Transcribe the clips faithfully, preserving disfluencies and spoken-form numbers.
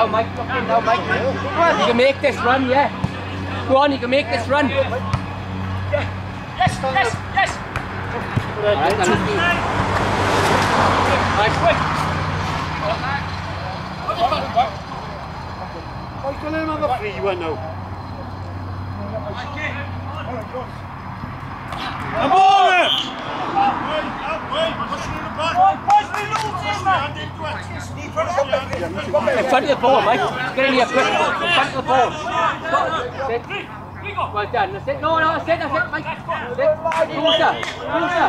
now, Mike. Lock in now, Mike. Go on, you can make this run, yeah. Go on, you can make this run. Yes, yes, yes. Right, right, quick. What's going on on the free one now? Come on! In front of the ball, Mike. Get in here quick. In front of the ball. Sit. Well done. That's it. No, no, that's it. That's it, Mike. Sit. Closer. Closer.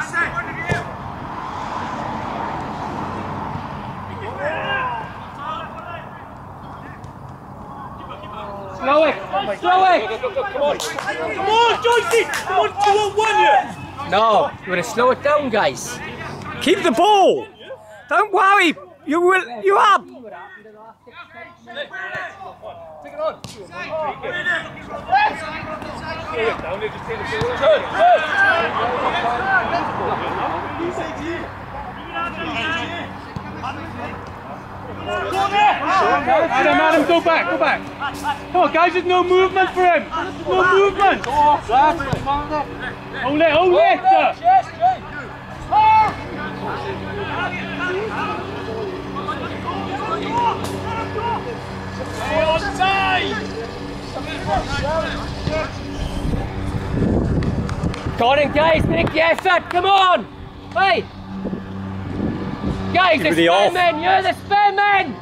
Slow it. Slow it. Come on. Come on, Joycey. Come on, two on one here. No, you want to slow it down, guys. Keep the ball. Don't worry. You will. You up. Take it on. Down there, just take the ball. Turn, Adam, Adam, go back, go back. Come on, guys, there's no movement for him. There's no movement. Hold it, hold it. Go on in, guys, make the effort, come on! Hey! Guys, the spare men, you're the spare men!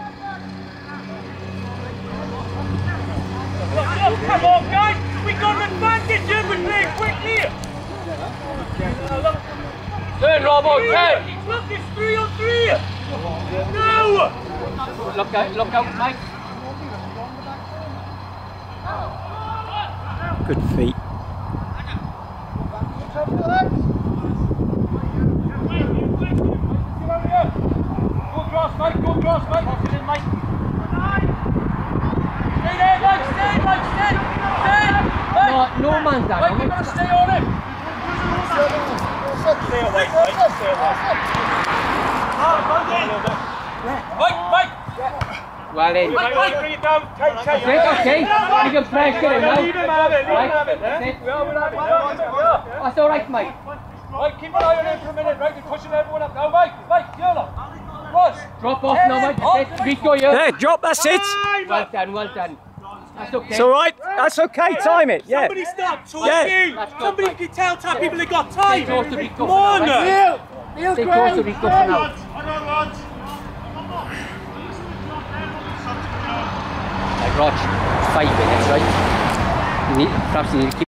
Come on, guys! We got an advantage here, we're playing quickly! Turn, Robo, turn! Look, it's three on three! No! Look out, look out, Mike. Good feet. Go across, Mike, go across, Mike. Get in, Mike. Stay there, Mike, stay, Mike, stay! Stay! No, no man's down. Mike, you've got to stay on him! Stay away, Mike, stay away. Mike, Mike! Well in. Mike, Mike, bring it down, tight, tight. That's it, okay. You can pressure him now. Leave him have it, leave him Right, have it. that's it. Well, we'll have it, yeah. That's alright, Mike. Mike, keep an eye on him for a minute, right? You're pushing everyone up. Now, Mike, Mike, you're up. Ross. Drop off now, Mike. That's it. Rico, you. There, drop. That's it. Well done, well done. That's okay. It's all right. That's okay. Time it. Yeah. Somebody stop talking. Yeah. Somebody can tell time people they got time. Stay close to Rico Come on, for now, now. right? Stay close to Rico for now. Like, Roch, five minutes, right? You need, perhaps you need to keep